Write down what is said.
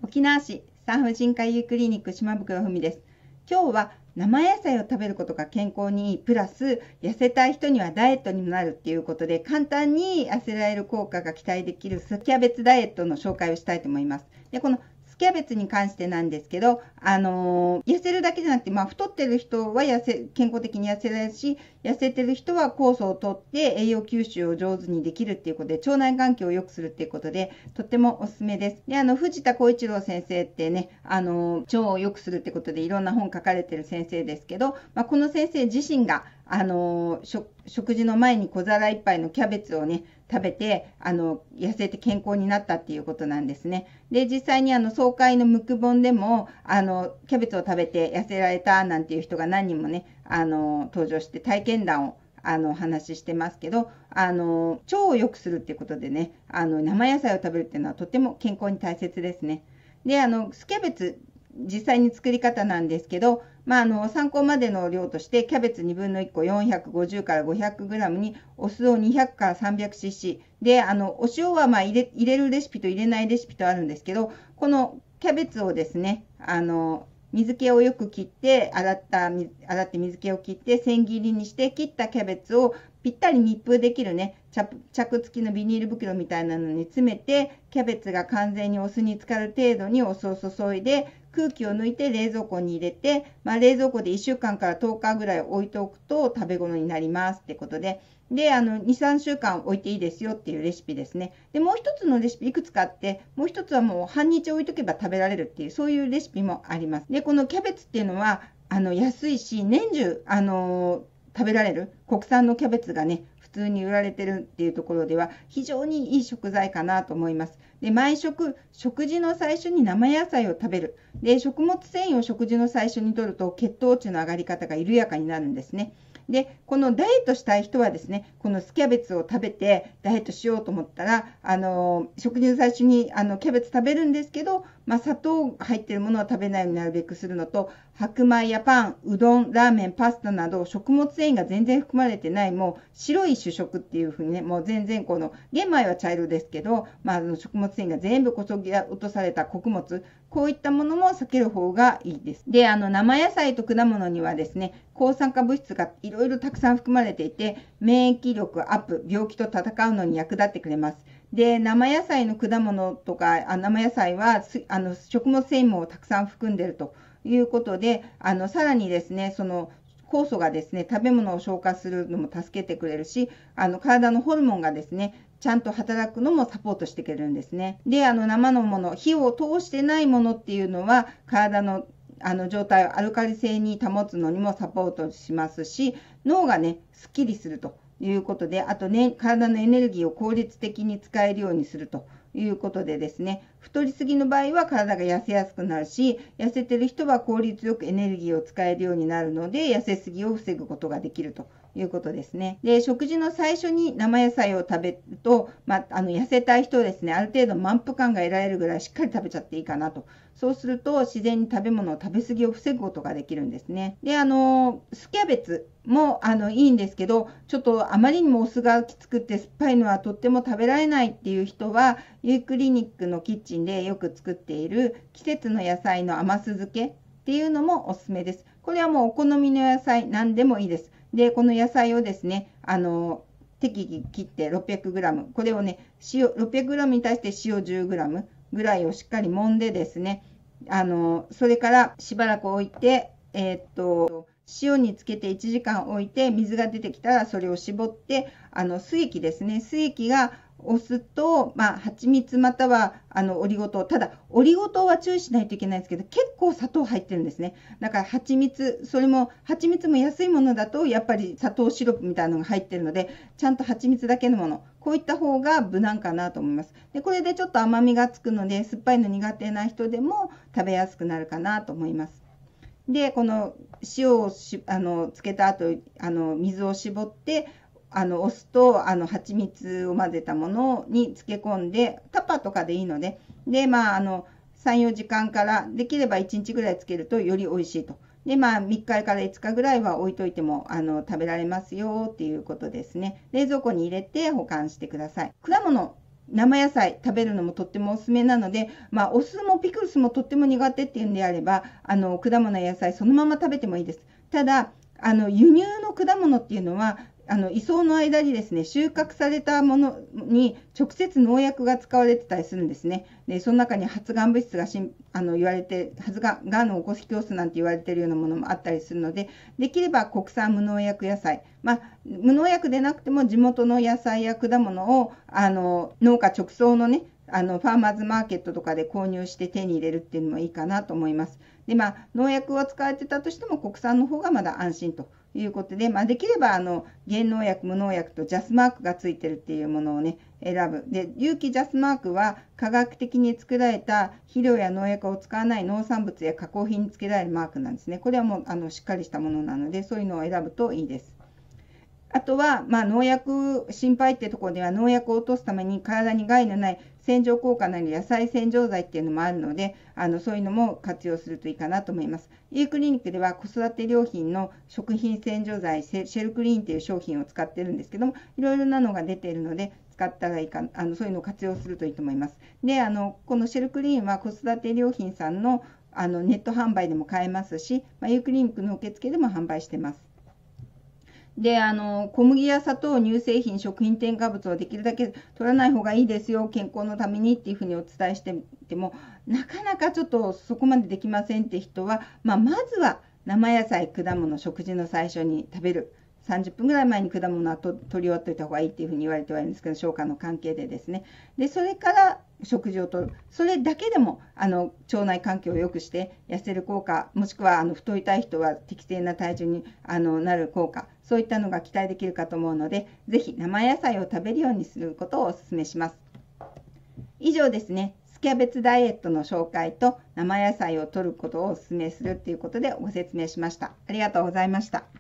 沖縄市産婦人科医クリニック島袋文です。今日は生野菜を食べることが健康にいい、プラス痩せたい人にはダイエットにもなるっていうことで、簡単に痩せられる効果が期待できるスキャベツダイエットの紹介をしたいと思います。で、このスキャベツに関してなんですけど、痩せるだけじゃなくて、太ってる人は健康的に痩せられるし、痩せてる人は酵素を取って栄養吸収を上手にできるっていうことで、腸内環境を良くするっていうことで、とってもおすすめです。で、藤田浩一郎先生ってね、腸を良くするってことでいろんな本書かれてる先生ですけど、この先生自身が、食事の前に小皿一杯のキャベツをね、食べて、痩せて健康になったっていうことなんですね。で、実際に総会のムク本でも、キャベツを食べて痩せられたなんていう人が何人もね、登場して体験談を話してますけど、腸を良くするっていうことでね、生野菜を食べるっていうのはとても健康に大切ですね。で、スキャベツ、実際に作り方なんですけど、参考までの量として、キャベツ1/2個450から 500g に、お酢を200から 300cc。で、お塩は入れるレシピと入れないレシピとあるんですけど、このキャベツをですね、水気をよく切って、洗って水気を切って千切りにして、切ったキャベツをぴったり密封できるね、チャック付きのビニール袋みたいなのに詰めて、キャベツが完全にお酢に浸かる程度にお酢を注いで、空気を抜いて冷蔵庫に入れて、冷蔵庫で1週間から10日ぐらい置いておくと食べ頃になりますってことで、で、2、3週間置いていいですよっていうレシピですね。で、もう一つのレシピいくつかあって、もう一つはもう半日置いとけば食べられるっていう、そういうレシピもあります。で、このキャベツっていうのは、安いし、年中、食べられる国産のキャベツがね、普通に売られてるっていうところでは非常にいい食材かなと思います。で、毎食、食事の最初に生野菜を食べる。で、食物繊維を食事の最初に摂ると血糖値の上がり方が緩やかになるんですね。で、このダイエットしたい人はですね、このスキャベツを食べてダイエットしようと思ったら、食事の最初にキャベツ食べるんですけど、砂糖が入っているものは食べないようになるべくするのと、白米やパン、うどん、ラーメン、パスタなど食物繊維が全然含まれてない、もう白い主食っていうふうにね、もう全然玄米は茶色ですけど、食物繊維が全部こそぎ落とされた穀物、こういったものも避ける方がいいです。で、生野菜と果物にはですね、抗酸化物質がいろいろたくさん含まれていて、免疫力アップ、病気と戦うのに役立ってくれます。で、生野菜の果物とか、生野菜は食物繊維もたくさん含んでいるということで、さらにですね、酵素がですね、食べ物を消化するのも助けてくれるし、体のホルモンがですね、ちゃんと働くのもサポートしてくれるんですね。で、生のもの、火を通してないものっていうのは、体の状態をアルカリ性に保つのにもサポートしますし、脳がね、すっきりするということで、あとね、体のエネルギーを効率的に使えるようにするということでですね、太りすぎの場合は体が痩せやすくなるし、痩せてる人は効率よくエネルギーを使えるようになるので、痩せすぎを防ぐことができるということですね。で、食事の最初に生野菜を食べると、痩せたい人はですね、ある程度満腹感が得られるぐらいしっかり食べちゃっていいかなと。そうすると自然に食べ物を食べ過ぎを防ぐことができるんですね。で、スキャベツもいいんですけど、ちょっとあまりにもお酢がきつくて酸っぱいのはとっても食べられないっていう人は、ユークリニックのキッチンでよく作っている季節の野菜の甘酢漬けっていうのもおすすめです。これはもうお好みの野菜何でもいいです。で、この野菜をですね、適宜切って 600g、これをね、600g に対して塩 10g ぐらいをしっかり揉んでですね、それからしばらく置いて、塩につけて1時間置いて、水が出てきたらそれを絞って、水液ですね、水液がお酢と、蜂蜜またはオリゴ糖、ただオリゴ糖は注意しないといけないんですけど、結構砂糖入ってるんですね。だから蜂蜜も安いものだとやっぱり砂糖シロップみたいなのが入ってるので、ちゃんと蜂蜜だけのもの、こういった方が無難かなと思います。で、これでちょっと甘みがつくので、酸っぱいの苦手な人でも食べやすくなるかなと思います。で、この塩をつけた後、水を絞って、お酢と蜂蜜を混ぜたものに漬け込んで、タッパーとかでいいので、で、3、4時間から、できれば1日ぐらいつけるとより美味しいと。で、3日から5日ぐらいは置いといても食べられますよっていうことですね。冷蔵庫に入れて保管してください。果物生野菜食べるのもとってもおすすめなので、お酢もピクルスもとっても苦手っていうんであれば、果物や野菜そのまま食べてもいいです。ただ、輸入の果物っていうのは、移送の間にですね、収穫されたものに直接農薬が使われてたりするんですね。で、その中に発がん物質が言われて、がんの起こし教室なんて言われているようなものもあったりするので、できれば国産無農薬野菜、無農薬でなくても地元の野菜や果物を農家直送のね、ファーマーズマーケットとかで購入して手に入れるっていうのもいいかなと思います。で、農薬を使われてたとしても国産の方がまだ安心ということで、できれば減農薬、無農薬とジャスマークがついてるっていうものをね、選ぶ。で、有機ジャスマークは科学的に作られた肥料や農薬を使わない農産物や加工品につけられるマークなんですね。これはもうしっかりしたものなので、そういうのを選ぶといいです。あとは、農薬心配ってところでは、農薬を落とすために体に害のない洗浄効果のある野菜洗浄剤っていうのもあるので、そういうのも活用するといいかなと思います。ユークリニックでは子育て良品の食品洗浄剤、シェルクリーンっていう商品を使ってるんですけども、いろいろなのが出ているので、使ったらいいか、そういうのを活用するといいと思います。で、このシェルクリーンは子育て良品さんの、ネット販売でも買えますし、ユークリニックの受付でも販売してます。で、小麦や砂糖、乳製品、食品添加物をできるだけ取らない方がいいですよ、健康のためにっていうふうにお伝えしてみても、なかなかちょっとそこまでできませんって人は、まずは生野菜、果物、食事の最初に食べる。30分ぐらい前に果物は取り終わっておいた方がいいっていうふうに言われてはいるんですけど、消化の関係でですね。で、それから食事をとる。それだけでも、腸内環境を良くして痩せる効果、もしくは、太りたい人は適正な体重になる効果、そういったのが期待できるかと思うので、ぜひ生野菜を食べるようにすることをお勧めします。以上ですね。スキャベツダイエットの紹介と生野菜を摂ることをお勧めするということでご説明しました。ありがとうございました。